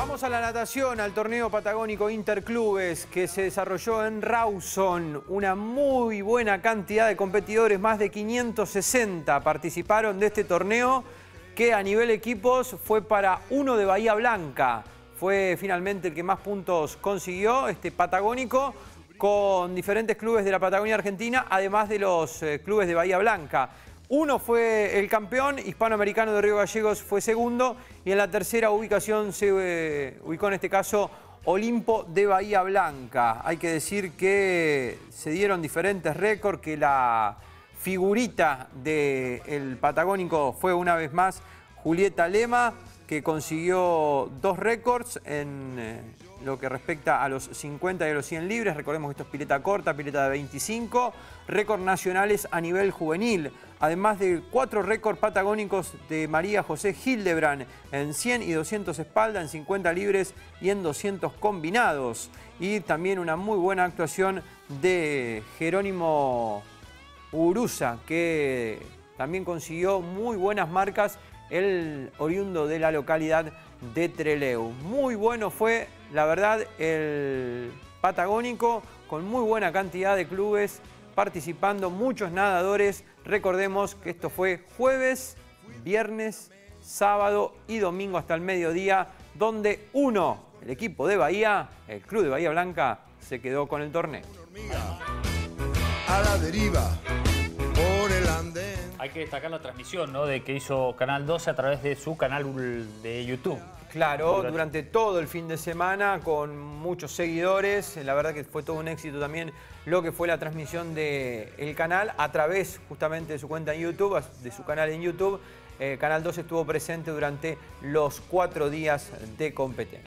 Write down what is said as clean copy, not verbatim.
Vamos a la natación, al torneo patagónico Interclubes que se desarrolló en Rawson. Una muy buena cantidad de competidores, más de 560 participaron de este torneo que a nivel equipos fue para uno de Bahía Blanca. Fue finalmente el que más puntos consiguió, este patagónico, con diferentes clubes de la Patagonia Argentina, además de los clubes de Bahía Blanca. Uno fue el campeón, Hispanoamericano de Río Gallegos fue segundo y en la tercera ubicación se ubicó en este caso Olimpo de Bahía Blanca. Hay que decir que se dieron diferentes récords, que la figurita del patagónico fue una vez más Julieta Lema, que consiguió 2 récords en lo que respecta a los 50 y a los 100 libres. Recordemos que esto es pileta corta, pileta de 25. Récords nacionales a nivel juvenil. Además de 4 récords patagónicos de María José Hildebrand en 100 y 200 espalda, en 50 libres y en 200 combinados. Y también una muy buena actuación de Jerónimo Uruza, que también consiguió muy buenas marcas, el oriundo de la localidad de Trelew. Muy bueno fue, la verdad, el patagónico, con muy buena cantidad de clubes participando, muchos nadadores. Recordemos que esto fue jueves, viernes, sábado y domingo hasta el mediodía, donde el equipo de Bahía, el club de Bahía Blanca, se quedó con el torneo. A la deriva, por el andén. Hay que destacar la transmisión, ¿no?, de que hizo Canal 12 a través de su canal de YouTube. Claro, durante todo el fin de semana, con muchos seguidores. La verdad que fue todo un éxito también lo que fue la transmisión del canal a través justamente de su cuenta en YouTube, de su canal en YouTube. Canal 12 estuvo presente durante los 4 días de competencia.